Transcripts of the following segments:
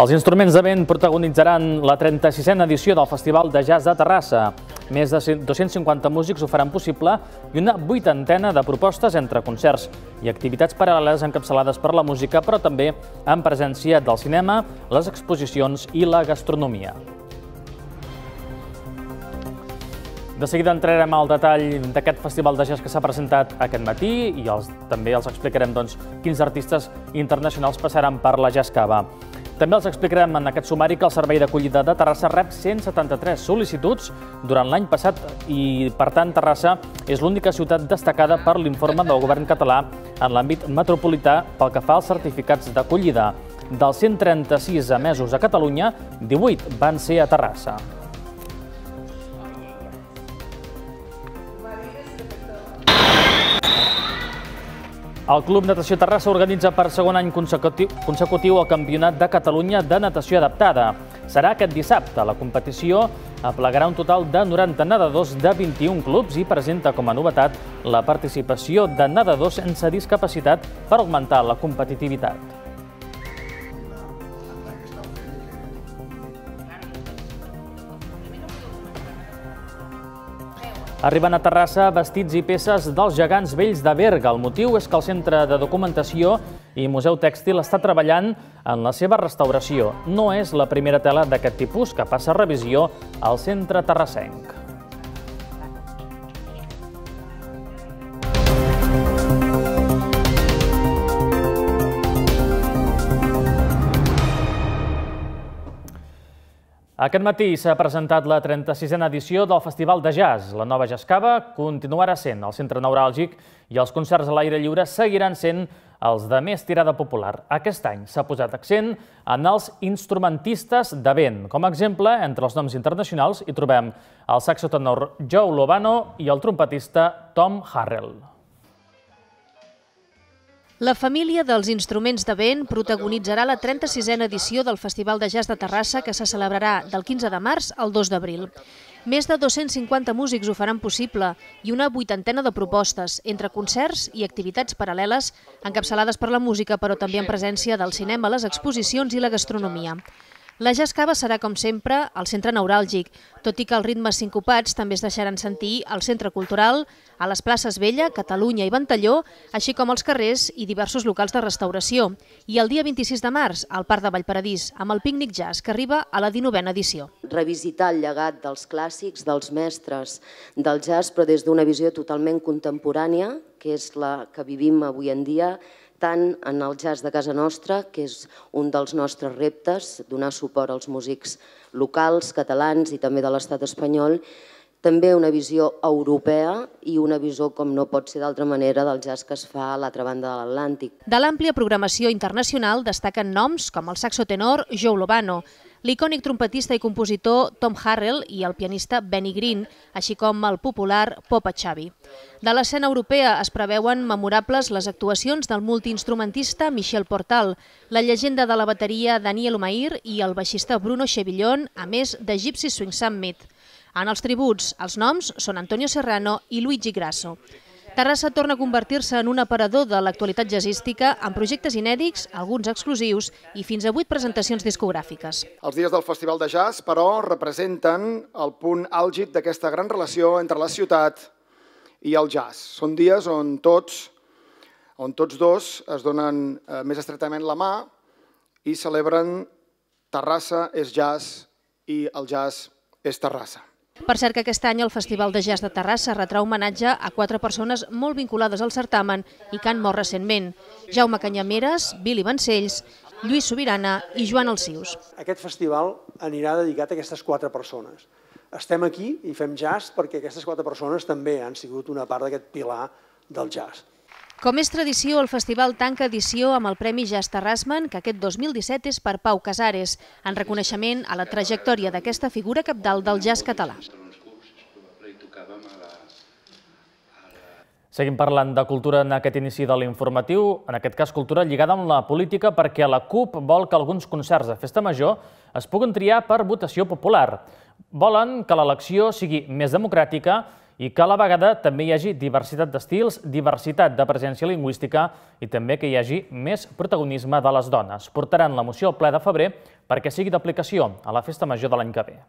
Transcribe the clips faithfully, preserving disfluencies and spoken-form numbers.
Els instruments de vent protagonitzaran la trenta-sisena edició del Festival de Jazz de Terrassa. Més de dos-cents cinquanta músics ho faran possible i una vuitantena de propostes entre concerts i activitats paral·leles encapçalades per la música, però també en presència del cinema, les exposicions i la gastronomia. De seguida entrarem al detall d'aquest festival de jazz que s'ha presentat aquest matí i els, també els explicarem doncs, quins artistes internacionals passaran per la Jazz Cava. També els explicarem en aquest sumari que el Servei d'Acollida de Terrassa rep cent setanta-tres sol·licituds durant l'any passat i, per tant, Terrassa és l'única ciutat destacada per l'informe del govern català en l'àmbit metropolità pel que fa als certificats d'acollida. Dels cent trenta-sis emesos a Catalunya, divuit van ser a Terrassa. El Club Natació Terrassa organitza per segon any consecutiu, consecutiu el Campionat de Catalunya de Natació Adaptada. Serà aquest dissabte. La competició aplegarà un total de noranta nedadors de vint-i-un clubs i presenta com a novetat la participació de nedadors sense discapacitat per augmentar la competitivitat. Arriben a Terrassa vestits i peces dels gegants vells de Berga. El motiu és que el Centre de Documentació i Museu Tèxtil està treballant en la seva restauració. No és la primera tela d'aquest tipus que passa a revisió al centre terrassenc. Aquest matí s'ha presentat la trenta-sisena edició del Festival de Jazz. La nova Jazz Cava continuarà sent el centre neuràlgic i els concerts a l'aire lliure seguiran sent els de més tirada popular. Aquest any s'ha posat accent en els instrumentistes de vent. Com a exemple, entre els noms internacionals hi trobem el saxotenor Joe Lovano i el trompetista Tom Harrell. La família dels instruments de vent protagonitzarà la trenta-sisena edició del Festival de Jazz de Terrassa que se celebrarà del quinze de març al dos d'abril. Més de dos-cents cinquanta músics ho faran possible i una vuitantena de propostes, entre concerts i activitats paral·leles encapçalades per la música, però també en presència del cinema, les exposicions i la gastronomia. La Jazz Cava serà, com sempre, al centre neuràlgic, tot i que els ritmes sincopats també es deixaran sentir al Centre Cultural, a les places Vella, Catalunya i Ventalló, així com als carrers i diversos locals de restauració. I el dia vint-i-sis de març, al Parc de Vallparadís, amb el Pícnic Jazz, que arriba a la dinovena edició. Revisitar el llegat dels clàssics, dels mestres del jazz, però des d'una visió totalment contemporània, que és la que vivim avui en dia, tant en el jazz de casa nostra, que és un dels nostres reptes, donar suport als músics locals, catalans i també de l'estat espanyol, també una visió europea i una visió, com no pot ser d'altra manera, del jazz que es fa a l'altra banda de l'Atlàntic. De l'àmplia programació internacional destaquen noms com el saxotenor Joe Lovano, l'icònic trompetista i compositor Tom Harrell i el pianista Benny Green, així com el popular Popa Chavi. De l'escena europea es preveuen memorables les actuacions del multiinstrumentista Michel Portal, la llegenda de la bateria Daniel Omair i el baixista Bruno Chevillon, a més de Gypsy Swing Summit. En els tributs, els noms són Antonio Serrano i Luigi Grasso. Terrassa torna a convertir-se en un aparador de l'actualitat jazzística amb projectes inèdits, alguns exclusius i fins a vuit presentacions discogràfiques. Els dies del Festival de Jazz, però, representen el punt àlgid d'aquesta gran relació entre la ciutat i el jazz. Són dies on tots, on tots dos es donen més estretament la mà i celebren Terrassa és jazz i el jazz és Terrassa. Per cert que aquest any el Festival de Jazz de Terrassa retrà homenatge a quatre persones molt vinculades al certamen i que han mort recentment: Jaume Canyameres, Billy Vancells, Lluís Sobirana i Joan Alsius. Aquest festival anirà dedicat a aquestes quatre persones. Estem aquí i fem jazz perquè aquestes quatre persones també han sigut una part d'aquest pilar del jazz. Com és tradició, el festival tanca edició amb el Premi Jazz Terrassman, que aquest dos mil disset és per Pau Casares, en reconeixement a la trajectòria d'aquesta figura cabdal del jazz català. Seguim parlant de cultura en aquest inici de l'informatiu, en aquest cas cultura lligada amb la política, perquè la CUP vol que alguns concerts de festa major es puguin triar per votació popular. Volen que l'elecció sigui més democràtica i que a la vegada també hi hagi diversitat d'estils, diversitat de presència lingüística i també que hi hagi més protagonisme de les dones. Portaran la moció al ple de febrer perquè sigui d'aplicació a la Festa Major de l'any que ve.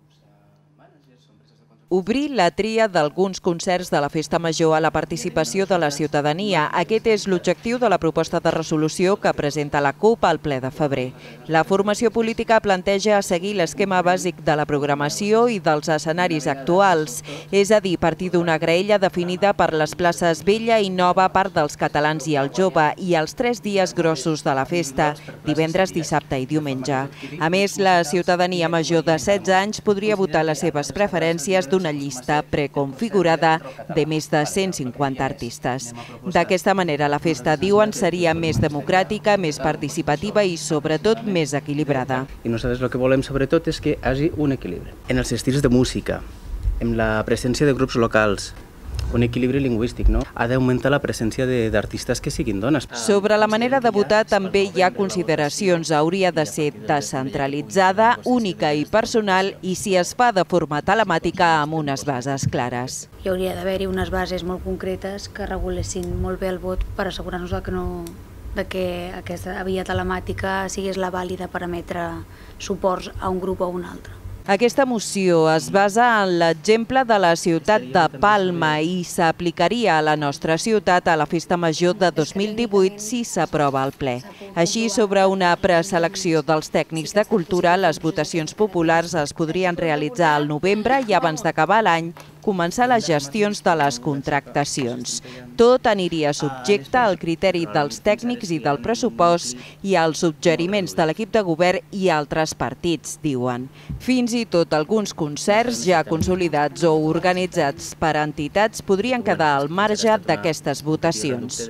Obrir la tria d'alguns concerts de la Festa Major a la participació de la ciutadania. Aquest és l'objectiu de la proposta de resolució que presenta la CUP al ple de febrer. La formació política planteja seguir l'esquema bàsic de la programació i dels escenaris actuals, és a dir, partir d'una graella definida per les places Vella i Nova, part dels catalans i el jove, i els tres dies grossos de la festa, divendres, dissabte i diumenge. A més, la ciutadania major de setze anys podria votar les seves preferències d'un una llista preconfigurada de més de cent cinquanta artistes. D'aquesta manera, la festa, diuen, seria més democràtica, més participativa i, sobretot, més equilibrada. I nosaltres el que volem, sobretot, és que hi hagi un equilibri. En els estils de música, en la presència de grups locals, un equilibri lingüístic, no? Ha d'augmentar la presència d'artistes que siguin dones. Sobre la manera de votar també hi ha consideracions. Hauria de ser descentralitzada, única i personal i si es fa de forma telemàtica amb unes bases clares. Hi hauria d'haver-hi unes bases molt concretes que regulessin molt bé el vot per assegurar-nos que no de que aquesta via telemàtica sigués la vàlida per emetre suports a un grup o a un altre. Aquesta moció es basa en l'exemple de la ciutat de Palma i s'aplicaria a la nostra ciutat a la Festa Major de dos mil divuit si s'aprova al ple. Així, sobre una preselecció dels tècnics de cultura, les votacions populars es podrien realitzar al novembre i abans d'acabar l'any començar les gestions de les contractacions. Tot aniria subjecte al criteri dels tècnics i del pressupost i als suggeriments de l'equip de govern i altres partits, diuen. Fins i tot alguns concerts ja consolidats o organitzats per entitats podrien quedar al marge d'aquestes votacions.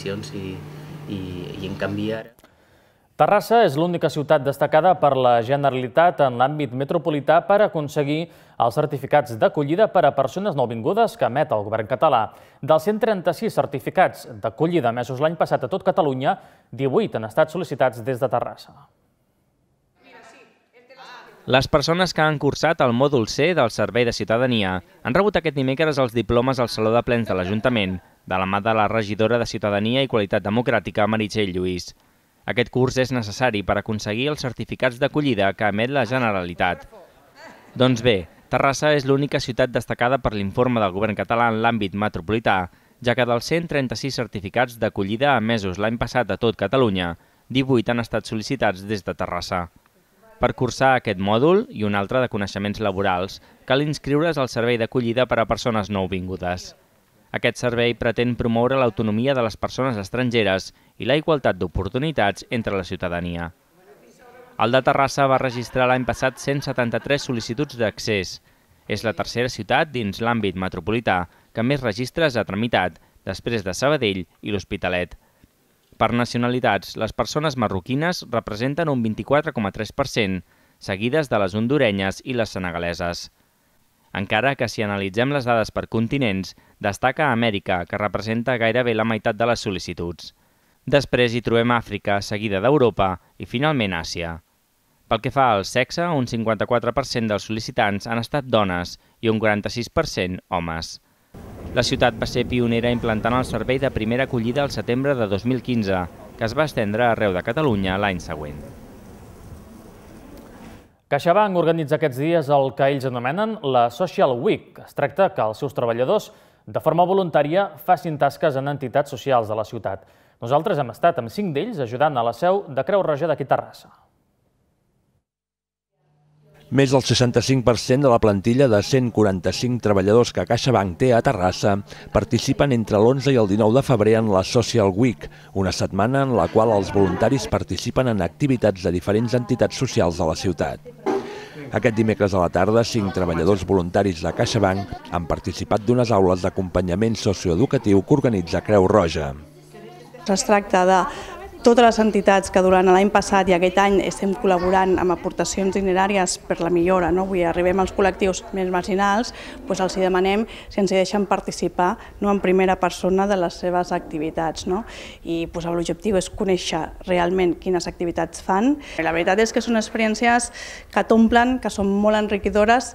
Terrassa és l'única ciutat destacada per la Generalitat en l'àmbit metropolità per aconseguir els certificats d'acollida per a persones nouvingudes que emet el govern català. Dels cent trenta-sis certificats d'acollida emesos l'any passat a tot Catalunya, divuit han estat sol·licitats des de Terrassa. Les persones que han cursat el mòdul C del Servei de Ciutadania han rebut aquest dimecres els diplomes al Saló de Plens de l'Ajuntament, de la mà de la regidora de Ciutadania i Qualitat Democràtica, Meritxell Lluís. Aquest curs és necessari per aconseguir els certificats d'acollida que emet la Generalitat. Doncs bé, Terrassa és l'única ciutat destacada per l'informe del govern català en l'àmbit metropolità, ja que dels cent trenta-sis certificats d'acollida emesos l'any passat a tot Catalunya, divuit han estat sol·licitats des de Terrassa. Per cursar aquest mòdul i un altre de coneixements laborals, cal inscriure's al servei d'acollida per a persones nouvingudes. Aquest servei pretén promoure l'autonomia de les persones estrangeres i la igualtat d'oportunitats entre la ciutadania. El de Terrassa va registrar l'any passat cent setanta-tres sol·licituds d'accés. És la tercera ciutat dins l'àmbit metropolità que més registres ha tramitat, després de Sabadell i l'Hospitalet. Per nacionalitats, les persones marroquines representen un vint-i-quatre coma tres per cent, seguides de les hondurenyes i les senegaleses. Encara que si analitzem les dades per continents, destaca Amèrica, que representa gairebé la meitat de les sol·licituds. Després hi trobem Àfrica, seguida d'Europa i finalment Àsia. Pel que fa al sexe, un cinquanta-quatre per cent dels sol·licitants han estat dones i un quaranta-sis per cent homes. La ciutat va ser pionera implantant el servei de primera acollida al setembre de dos mil quinze, que es va estendre arreu de Catalunya l'any següent. CaixaBank organitza aquests dies el que ells anomenen la Social Week. Es tracta que els seus treballadors, de forma voluntària, facin tasques en entitats socials de la ciutat. Nosaltres hem estat amb cinc d'ells ajudant a la seu de Creu Roja d'aquí Terrassa. Més del seixanta-cinc per cent de la plantilla de cent quaranta-cinc treballadors que CaixaBank té a Terrassa participen entre l'onze i el dinou de febrer en la Social Week, una setmana en la qual els voluntaris participen en activitats de diferents entitats socials de la ciutat. Aquest dimecres a la tarda, cinc treballadors voluntaris de CaixaBank han participat d'unes aules d'acompanyament socioeducatiu que organitza Creu Roja. Es tracta de totes les entitats que durant l'any passat i aquest any estem col·laborant amb aportacions dineràries per la millora, no? Vull dir, arribem als col·lectius més marginals, doncs els demanem si ens deixen participar en primera persona de les seves activitats. I l'objectiu és conèixer realment quines activitats fan. La veritat és que són experiències que t'omplen, que són molt enriquidores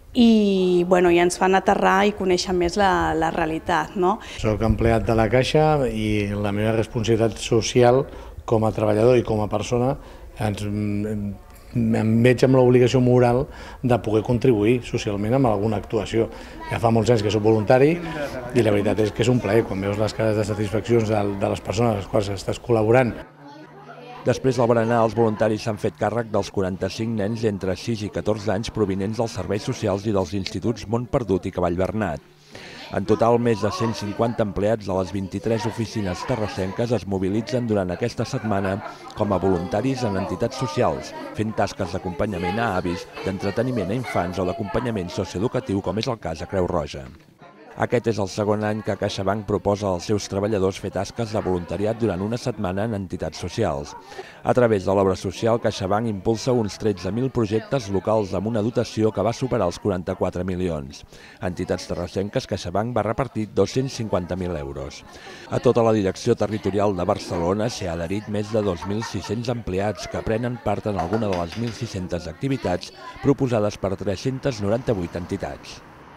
i, bueno, i ens fan aterrar i conèixer més la, la realitat. No? Soc empleat de la Caixa i la meva responsabilitat social com a treballador i com a persona ens, em veig amb l'obligació moral de poder contribuir socialment amb alguna actuació. Ja fa molts anys que soc voluntari i la veritat és que és un plaer quan veus les cares de satisfaccions de, de les persones a les quals estàs col·laborant. Després del berenar, els voluntaris s'han fet càrrec dels quaranta-cinc nens d'entre sis i catorze anys provinents dels serveis socials i dels instituts Montperdut i Cavall Bernat. En total, més de cent cinquanta empleats de les vint-i-tres oficines terrassenques es mobilitzen durant aquesta setmana com a voluntaris en entitats socials, fent tasques d'acompanyament a avis, d'entreteniment a infants o d'acompanyament socioeducatiu, com és el cas a Creu Roja. Aquest és el segon any que CaixaBank proposa als seus treballadors fer tasques de voluntariat durant una setmana en entitats socials. A través de l'obra social, CaixaBank impulsa uns tretze mil projectes locals amb una dotació que va superar els quaranta-quatre milions. A entitats terrassenques, CaixaBank va repartir dos-cents cinquanta mil euros. A tota la direcció territorial de Barcelona s'hi ha adherit més de dos mil sis-cents empleats que prenen part en alguna de les mil sis-centes activitats proposades per tres-centes noranta-vuit entitats.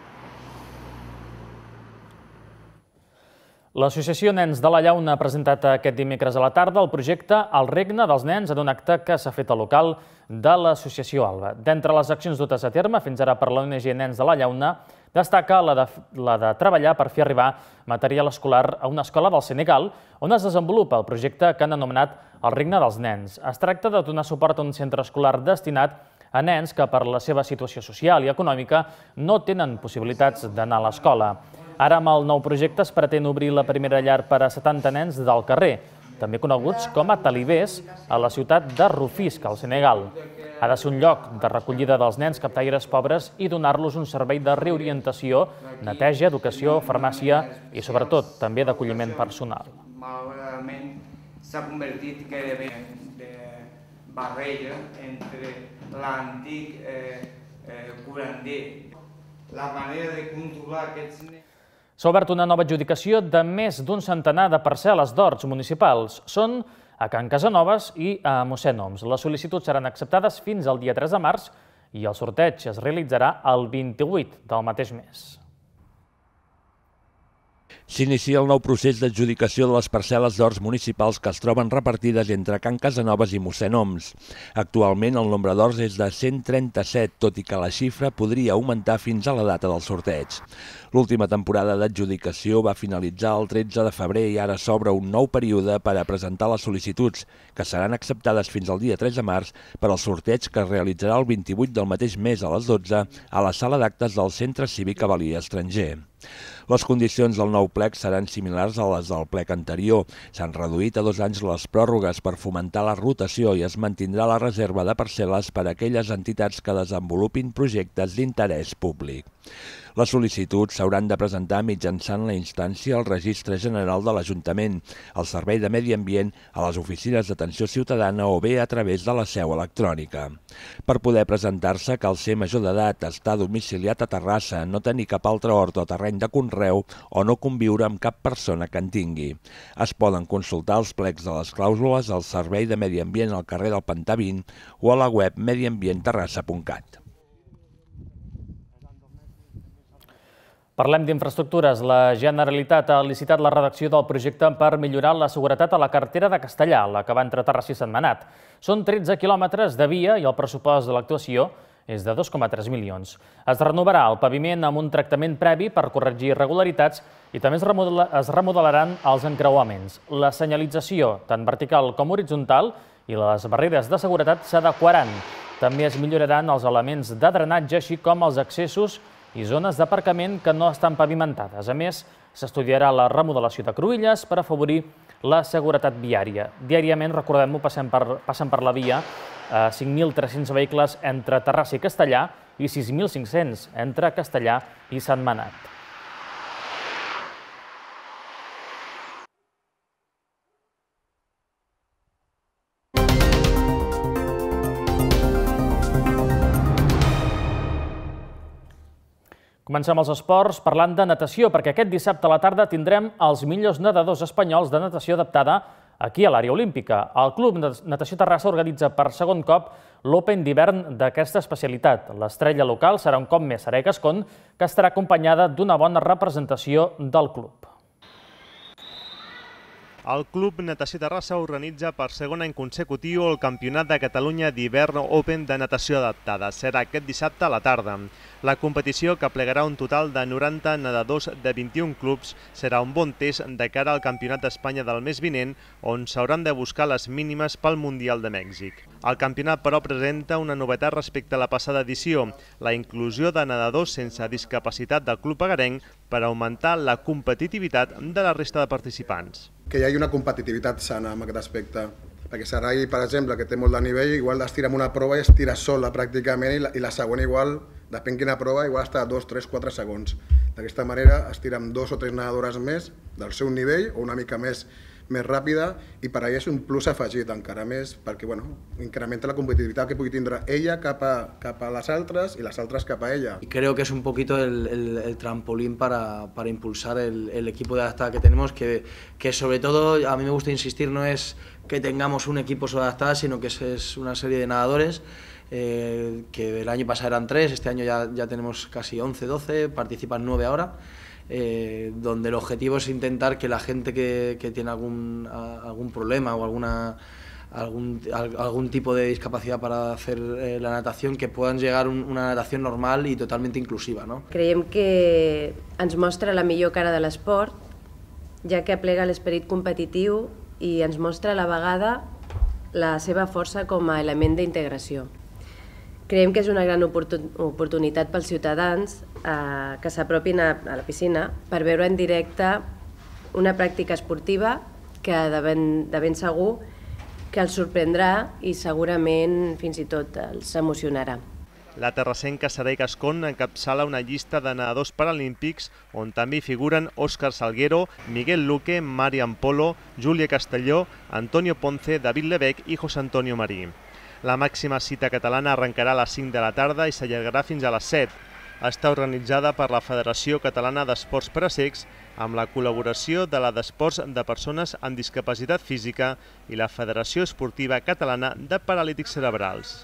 L'Associació Nens de la Llauna ha presentat aquest dimecres a la tarda el projecte El regne dels nens en un acte que s'ha fet al local de l'Associació Alba. D'entre les accions dutes a terme fins ara per l'O N G Nens de la Llauna, destaca la de, la de treballar per fer arribar material escolar a una escola del Senegal, on es desenvolupa el projecte que han anomenat El regne dels nens. Es tracta de donar suport a un centre escolar destinat a nens que per la seva situació social i econòmica no tenen possibilitats d'anar a l'escola. Ara, amb el nou projecte, es pretén obrir la primera llar per a setanta nens del carrer, també coneguts com a talibers, a la ciutat de Rufisque, al Senegal. Ha de ser un lloc de recollida dels nens captaires pobres i donar-los un servei de reorientació, neteja, educació, farmàcia i, sobretot, també d'acolliment personal. Malauradament, s'ha convertit gairebé de barrera entre l'antic curander. La manera de controlar aquests nens... S'ha obert una nova adjudicació de més d'un centenar de parcel·les d'horts municipals. Són a Can Casanovas i a Mossèn Oms. Les sol·licituds seran acceptades fins al dia tres de març i el sorteig es realitzarà el vint-i-vuit del mateix mes. S'inicia el nou procés d'adjudicació de les parcel·les d'horts municipals que es troben repartides entre Can Casanovas i Mossèn Oms. Actualment el nombre d'horts és de cent trenta-set, tot i que la xifra podria augmentar fins a la data del sorteig. L'última temporada d'adjudicació va finalitzar el tretze de febrer i ara s'obre un nou període per a presentar les sol·licituds, que seran acceptades fins al dia tres de març per al sorteig que es realitzarà el vint-i-vuit del mateix mes a les dotze a la sala d'actes del Centre Cívic Avalí Estranger. Les condicions del nou plec seran similars a les del plec anterior. S'han reduït a dos anys les pròrrogues per fomentar la rotació i es mantindrà la reserva de parcel·les per a aquelles entitats que desenvolupin projectes d'interès públic. Les sol·licituds s'hauran de presentar mitjançant la instància al Registre General de l'Ajuntament, al Servei de Medi Ambient, a les oficines d'atenció ciutadana o bé a través de la seu electrònica. Per poder presentar-se cal ser major d'edat, estar domiciliat a Terrassa, no tenir cap altre hort o terreny de conreu o no conviure amb cap persona que en tingui. Es poden consultar els plecs de les clàusules al Servei de Medi Ambient al carrer del Pantà vint o a la web mediambientterrassa punt cat. Parlem d'infraestructures. La Generalitat ha licitat la redacció del projecte per millorar la seguretat a la carretera de Castellà, la que va entre Terrassa i Sentmenat. Són tretze quilòmetres de via i el pressupost de l'actuació és de dos coma tres milions. Es renovarà el paviment amb un tractament previ per corregir irregularitats i també es remodelaran els encreuaments. La senyalització, tant vertical com horitzontal, i les barreres de seguretat s'adequaran. També es milloraran els elements de drenatge, així com els accessos i zones d'aparcament que no estan pavimentades. A més, s'estudiarà la remodelació de cruïlles per afavorir la seguretat viària. Diàriament, recordem-ho, passen per, passen per la via eh, cinc mil tres-cents vehicles entre Terrassa i Castellà i sis mil cinc-cents entre Castellà i Sentmenat. Comencem els esports parlant de natació, perquè aquest dissabte a la tarda tindrem els millors nedadors espanyols de natació adaptada aquí a l'àrea olímpica. El Club Natació Terrassa organitza per segon cop l'Open d'hivern d'aquesta especialitat. L'estrella local serà un cop més Saray Gascon, que estarà acompanyada d'una bona representació del club. El Club Natació Terrassa organitza per segon any consecutiu el Campionat de Catalunya d'hivern Open de natació adaptada. Serà aquest dissabte a la tarda. La competició, que plegarà un total de noranta nedadors de vint-i-un clubs, serà un bon test de cara al Campionat d'Espanya del mes vinent, on s'hauran de buscar les mínimes pel Mundial de Mèxic. El campionat, però, presenta una novetat respecte a la passada edició, la inclusió de nedadors sense discapacitat del club agarenc per augmentar la competitivitat de la resta de participants. Que hi hagi una competitivitat sana en aquest aspecte. Perquè Saray, per exemple, que té molt de nivell, igual es tira en una prova i es tira sola pràcticament, i la, i la següent igual, depèn quina prova, igual està a dos, tres, quatre segons. D'aquesta manera es tira amb dos o tres nedadores més del seu nivell o una mica més, més ràpida, i per allà és un plus afegit encara més, perquè bueno, incrementa la competitivitat que pugui tindre ella cap a, cap a les altres i les altres cap a ella. Y creo que es un poquito el, el, el trampolín para, para impulsar el, el equipo de adaptada que tenemos, que, que sobre todo a mí me gusta insistir, no es que tengamos un equipo solo adaptada, sino que es, es una serie de nadadores, eh, que el año pasado eran tres, este año ya, ya tenemos casi once, doce, participan nueve ahora. Eh, donde el objetivo es intentar que la gente que, que tiene algún, a, algún problema o alguna, algún, algún tipo de discapacidad para hacer eh, la natación, que puedan llegar a un, una natación normal y totalmente inclusiva, ¿no? Creiem que ens mostra la millor cara de l'esport, ja que aplega l'esperit competitiu i ens mostra a la vegada la seva força com a element d'integració. Creiem que és una gran oportunitat pels ciutadans eh, que s'apropin a, a la piscina per veure en directe una pràctica esportiva que de ben, de ben segur que els sorprendrà i segurament fins i tot els emocionarà. La terrassenca Saray Gascon encapçala una llista de nedadors paralímpics on també hi figuren Òscar Salguero, Miguel Luque, Marian Polo, Júlia Castelló, Antonio Ponce, David Lebec i José Antonio Marí. La màxima cita catalana arrencarà a les cinc de la tarda i s'allargarà fins a les set. Està organitzada per la Federació Catalana d'Esports per a Cecs amb la col·laboració de la d'Esports de Persones amb Discapacitat Física i la Federació Esportiva Catalana de Paralítics Cerebrals.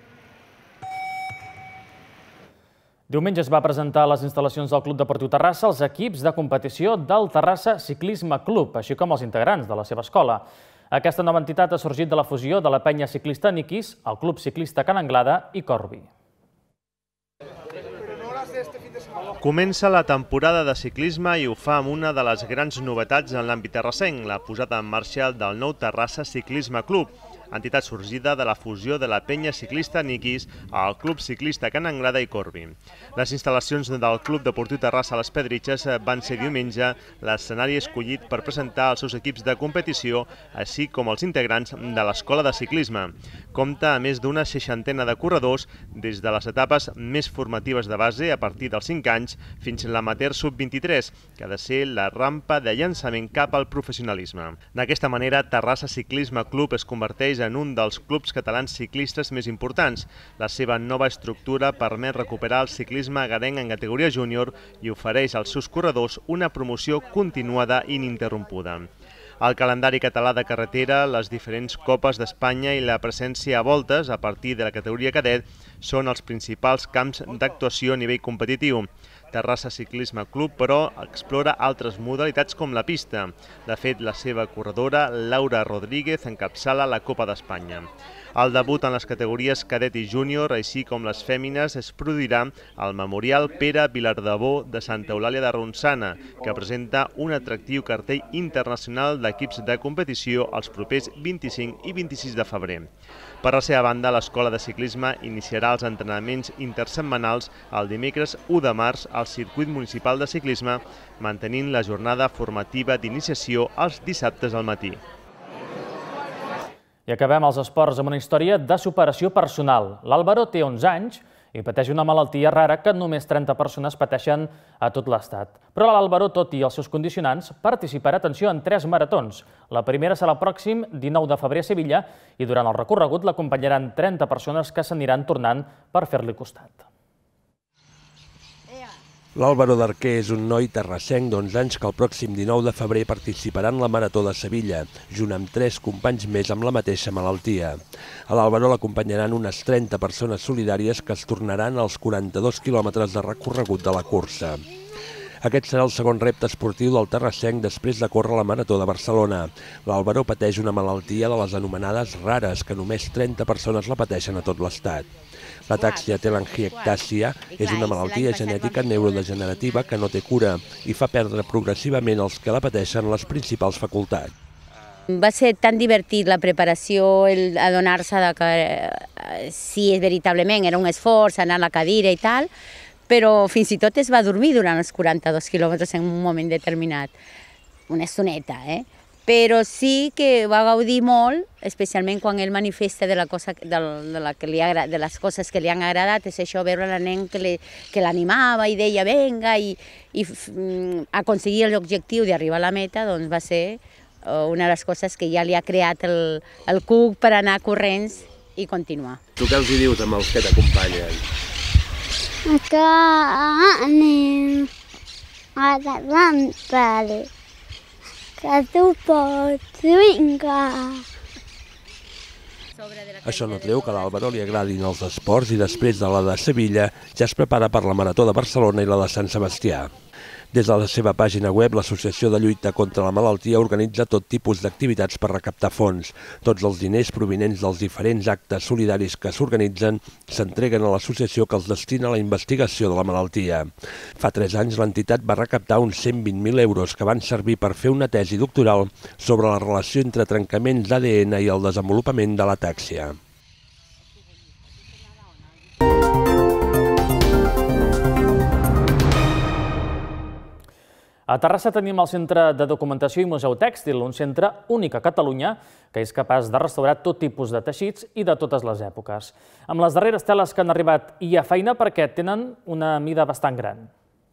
Diumenge es va presentar a les instal·lacions del Club Deportiu Terrassa els equips de competició del Terrassa Ciclisme Club, així com els integrants de la seva escola. Aquesta nova entitat ha sorgit de la fusió de la penya ciclista Niquis, el Club Ciclista Can Anglada i Corbi. Comença la temporada de ciclisme i ho fa amb una de les grans novetats en l'àmbit terrassenc, la posada en marxa del nou Terrassa Ciclisme Club, entitat sorgida de la fusió de la penya ciclista Niquis al Club Ciclista Can Anglada i Corbi. Les instal·lacions del Club Deportiu Terrassa a les Pedritxes van ser diumenge l'escenari escollit per presentar els seus equips de competició, així com els integrants de l'escola de ciclisme. Compta a més d'una seixantena de corredors, des de les etapes més formatives de base a partir dels cinc anys fins a l'amateur sub vint-i-tres, que ha de ser la rampa de llançament cap al professionalisme. D'aquesta manera, Terrassa Ciclisme Club es converteix en un dels clubs catalans ciclistes més importants. La seva nova estructura permet recuperar el ciclisme agarenc en categoria júnior i ofereix als seus corredors una promoció continuada i ininterrompuda. El calendari català de carretera, les diferents copes d'Espanya i la presència a voltes a partir de la categoria cadet són els principals camps d'actuació a nivell competitiu. Terrassa Ciclisme Club, però, explora altres modalitats com la pista. De fet, la seva corredora, Laura Rodríguez, encapçala la Copa d'Espanya. El debut en les categories cadet i júnior, així com les fèmines, es produirà al Memorial Pere Vilardebó de Santa Eulàlia de Ronçana, que presenta un atractiu cartell internacional d'equips de competició els propers vint-i-cinc i vint-i-sis de febrer. Per la seva banda, l'Escola de Ciclisme iniciarà els entrenaments intersetmanals el dimecres u de març al Circuit Municipal de Ciclisme, mantenint la jornada formativa d'iniciació els dissabtes al matí. I acabem els esports amb una història de superació personal. L'Álvaro té onze anys i pateix una malaltia rara que només trenta persones pateixen a tot l'Estat. Però l'Álvaro, tot i els seus condicionants, participarà, atenció, en tres maratons. La primera serà el pròxim dinou de febrer a Sevilla i durant el recorregut l'acompanyaran trenta persones que s'aniran tornant per fer-li costat. L'Álvaro Darquer és un noi terrassenc d'onze anys que el pròxim dinou de febrer participarà en la Marató de Sevilla, junt amb tres companys més amb la mateixa malaltia. A l'Álvaro l'acompanyaran unes trenta persones solidàries que es tornaran als quaranta-dos quilòmetres de recorregut de la cursa. Aquest serà el segon repte esportiu del terrassenc després de córrer la Marató de Barcelona. L'Álvaro pateix una malaltia de les anomenades rares, que només trenta persones la pateixen a tot l'estat. L'atàxia telangiectàsia és una malaltia genètica neurodegenerativa que no té cura i fa perdre progressivament als que la pateixen les principals facultats. Va ser tan divertit la preparació, el adonar-se de que sí, veritablement era un esforç anar a la cadira i tal, però fins i tot es va dormir durant els quaranta-dos quilòmetres en un moment determinat. Una estoneta, eh? Però sí que va gaudir molt, especialment quan ell manifesta de, la cosa, de, la que li ha, de les coses que li han agradat, és això, veure la nen que l'animava i deia venga, i, i aconseguir l'objectiu d'arribar a la meta, doncs va ser una de les coses que ja li ha creat el, el cuc per anar corrents i continuar. Tu què els hi dius amb els que t'acompanyen? Que anem a l'avançar. Que tu pots, vinga! Això no treu que a l'Álvaro li agradin els esports i després de la de Sevilla ja es prepara per la Marató de Barcelona i la de Sant Sebastià. Des de la seva pàgina web, l'Associació de Lluita contra la Malaltia organitza tot tipus d'activitats per recaptar fons. Tots els diners provinents dels diferents actes solidaris que s'organitzen s'entreguen a l'associació que els destina a la investigació de la malaltia. Fa tres anys l'entitat va recaptar uns cent vint mil euros que van servir per fer una tesi doctoral sobre la relació entre trencaments d'A D N i el desenvolupament de l'atàxia. A Terrassa tenim el Centre de Documentació i Museu Tèxtil, un centre únic a Catalunya que és capaç de restaurar tot tipus de teixits i de totes les èpoques. Amb les darreres teles que han arribat hi ha feina perquè tenen una mida bastant gran.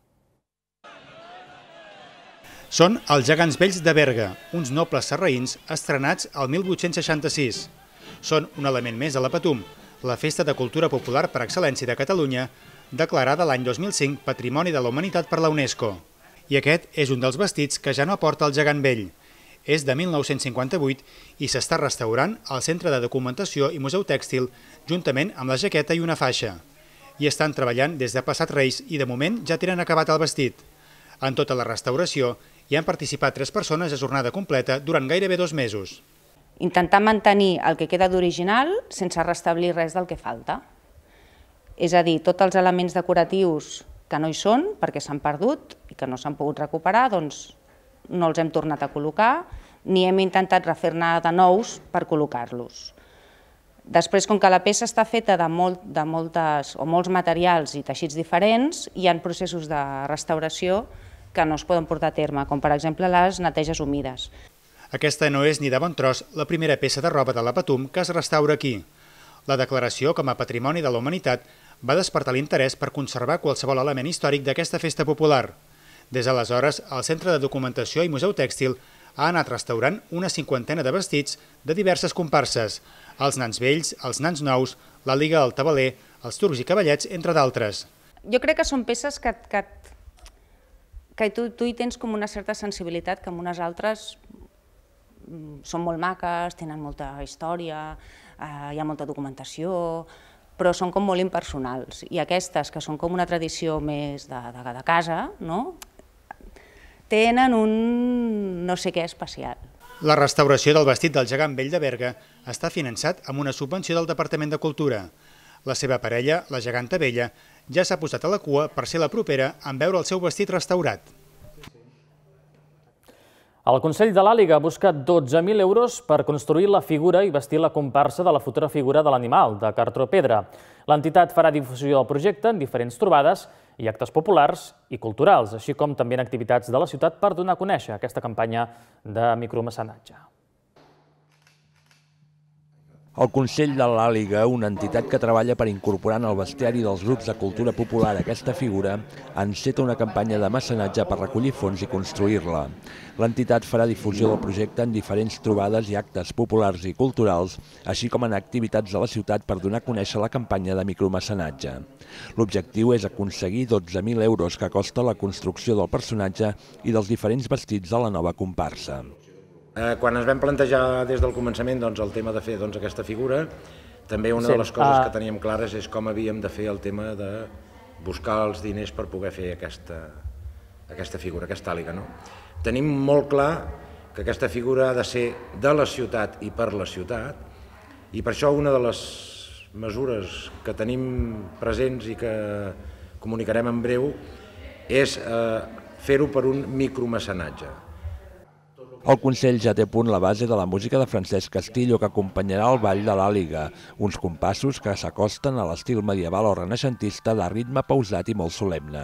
Són els gegants vells de Berga, uns nobles sarraïns estrenats al mil vuit-cents seixanta-sis. Són un element més a la Patum, la festa de cultura popular per excel·lència de Catalunya, declarada l'any dos mil cinc Patrimoni de la Humanitat per la UNESCO. I aquest és un dels vestits que ja no aporta el gegant vell. És de mil nou-cents cinquanta-vuit i s'està restaurant al Centre de Documentació i Museu Tèxtil juntament amb la jaqueta i una faixa. Hi estan treballant des de passat Reis i de moment ja tenen acabat el vestit. En tota la restauració hi han participat tres persones a jornada completa durant gairebé dos mesos. Intentar mantenir el que queda d'original sense restablir res del que falta. És a dir, tots els elements decoratius que no hi són perquè s'han perdut i que no s'han pogut recuperar, doncs no els hem tornat a col·locar ni hem intentat refer-ne de nous per col·locar-los. Després, com que la peça està feta de, molt, de moltes, o molts materials i teixits diferents, hi ha processos de restauració que no es poden portar a terme, com per exemple les neteges humides. Aquesta no és ni de bon tros la primera peça de roba de la Patum que es restaura aquí. La declaració com a Patrimoni de la Humanitat va despertar l'interès per conservar qualsevol element històric d'aquesta festa popular. Des d'aleshores, el Centre de Documentació i Museu Tèxtil ha anat restaurant una cinquantena de vestits de diverses comparses, els nans vells, els nans nous, la Liga del Tabaler, els turcs i cavallets, entre d'altres. Jo crec que són peces que, que, que tu, tu hi tens com una certa sensibilitat que amb unes altres són molt maques, tenen molta història, eh, hi ha molta documentació, però són com molt impersonals. I aquestes, que són com una tradició més de, de, de casa, no? Tenen un no sé què especial. La restauració del vestit del gegant vell de Berga està finançat amb una subvenció del Departament de Cultura. La seva parella, la geganta vella, ja s'ha posat a la cua per ser la propera en veure el seu vestit restaurat. El Consell de l'Àliga ha buscat dotze mil euros per construir la figura i vestir la comparsa de la futura figura de l'animal, de cartró pedra. L'entitat farà difusió del projecte en diferents trobades i actes populars i culturals, així com també en activitats de la ciutat per donar a conèixer aquesta campanya de micromecenatge. El Consell de l'Àliga, una entitat que treballa per incorporar en el bestiari dels grups de cultura popular aquesta figura, ha encetat una campanya de mecenatge per recollir fons i construir-la. L'entitat farà difusió del projecte en diferents trobades i actes populars i culturals, així com en activitats de la ciutat per donar a conèixer la campanya de micromecenatge. L'objectiu és aconseguir dotze mil euros que costa la construcció del personatge i dels diferents vestits de la nova comparsa. Quan ens vam plantejar des del començament el tema de fer aquesta figura, també una de les coses que teníem clares és com havíem de fer el tema de buscar els diners per poder fer aquesta figura, aquesta àliga. Tenim molt clar que aquesta figura ha de ser de la ciutat i per la ciutat, i per això una de les mesures que tenim presents i que comunicarem en breu és fer-ho per un micromecenatge. El Consell ja té a punt la base de la música de Francesc Castillo, que acompanyarà el ball de l'Àliga, uns compassos que s'acosten a l'estil medieval o renaixentista de ritme pausat i molt solemne.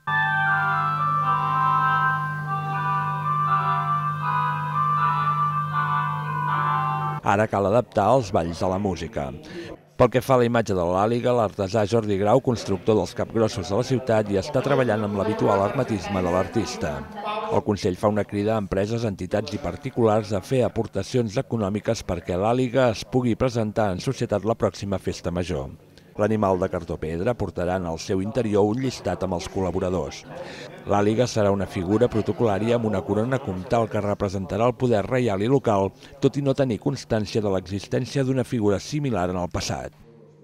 Ara cal adaptar els balls a la música. Pel que fa a la imatge de l'Àliga, l'artesà Jordi Grau, constructor dels capgrossos de la ciutat, hi està treballant amb l'habitual hermetisme de l'artista. El Consell fa una crida a empreses, entitats i particulars a fer aportacions econòmiques perquè l'Àliga es pugui presentar en societat la pròxima festa major. L'animal de cartó pedra portarà en el seu interior un llistat amb els col·laboradors. L'Àliga serà una figura protocolària amb una corona comtal que representarà el poder reial i local, tot i no tenir constància de l'existència d'una figura similar en el passat.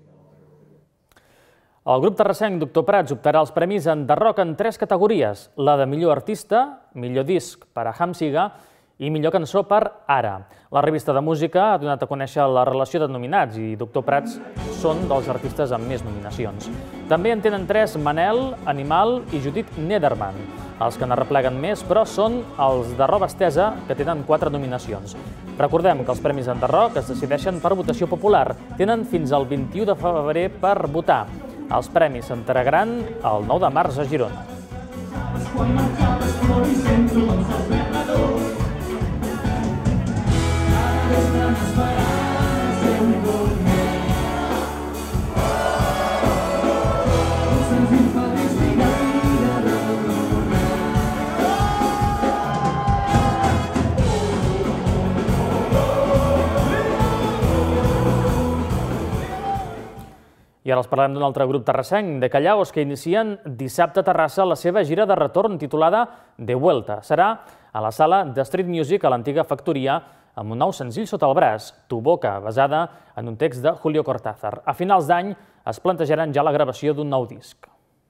El grup terrassenc Doctor Prats optarà als premis en The Rock en tres categories, la de millor artista, millor disc per a Hamsiga i millor cançó per Ara. La revista de música ha donat a conèixer la relació de nominats i Doctor Prats són dels artistes amb més nominacions. També en tenen tres Manel, Animal i Judit Nederman. Els que n'arrepleguen més, però, són els de Roba Estesa, que tenen quatre nominacions. Recordem que els premis en The Rock es decideixen per votació popular. Tenen fins al vint-i-u de febrer per votar. Els premis s'entregaran el nou de març a Girona. I ara els parlem d'un altre grup terrassenc, de Callaos, que inicien dissabte a Terrassa la seva gira de retorn titulada De Vuelta. Serà a la sala de Street Music a l'antiga factoria amb un nou senzill sota el braç, Tu Boca, basada en un text de Julio Cortázar. A finals d'any es plantejaran ja la gravació d'un nou disc.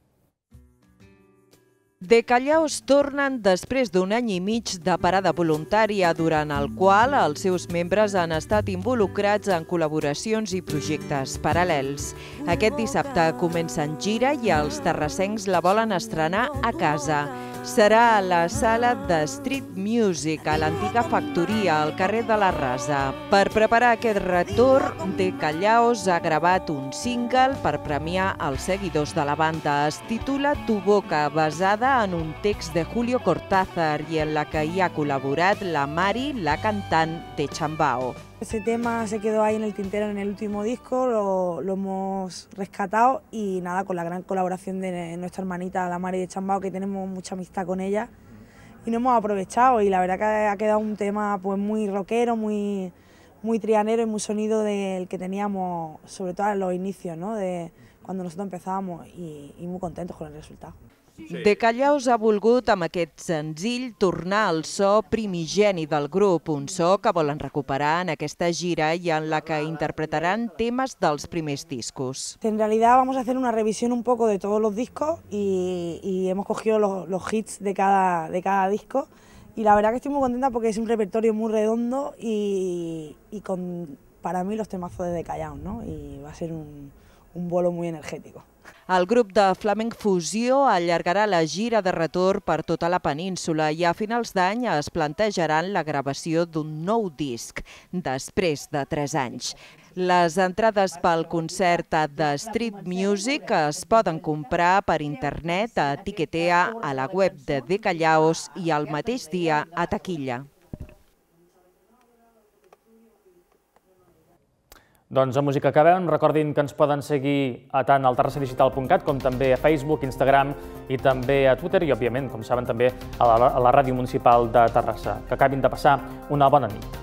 De Callaos tornen després d'un any i mig de parada voluntària, durant el qual els seus membres han estat involucrats en col·laboracions i projectes paral·lels. Aquest dissabte comencen gira i els terrassencs la volen estrenar a casa. Serà a la sala de Street Music, a l'antiga factoria, al carrer de la Rasa. Per preparar aquest retorn, De Callaos ha gravat un single per premiar els seguidors de la banda. Es titula Tu Boca, basada en un text de Julio Cortázar y en la que hi ha colaborat la Mari, la cantant de Chambao. Ese tema se quedó ahí en el tintero en el último disco, lo, lo hemos rescatado y nada, con la gran colaboración de nuestra hermanita, la Mari de Chambao, que tenemos mucha amistad con ella y nos hemos aprovechado, y la verdad que ha quedado un tema pues muy rockero, muy, muy trianero y muy sonido del que teníamos, sobre todo en los inicios, ¿no? De cuando nosotros empezábamos, y, y muy contentos con el resultado. De Callaos ha volgut amb aquest senzill tornar al so primigeni del grup, un so que volen recuperar en aquesta gira i en la que interpretaran temes dels primers discos. En realidad vamos a hacer una revisión un poco de todos los discos y, y hemos cogido los, los hits de cada, de cada disco, y la verdad que estoy muy contenta porque es un repertorio muy redondo y, y con, para mí, los temazos de De Callaos, ¿no? Y va a ser un, un bolo muy energético. El grup de Flamenc Fusió allargarà la gira de retorn per tota la península i a finals d'any es plantejaran la gravació d'un nou disc, després de tres anys. Les entrades pel concert de Street Music es poden comprar per internet a Tiquetea, a la web de De Callaos i el mateix dia a taquilla. Doncs a música acabem. Recordin que ens poden seguir tant al terrassa digital punt cat com també a Facebook, Instagram i també a Twitter i, òbviament, com saben, també a la, a la Ràdio Municipal de Terrassa. Que acabin de passar una bona nit.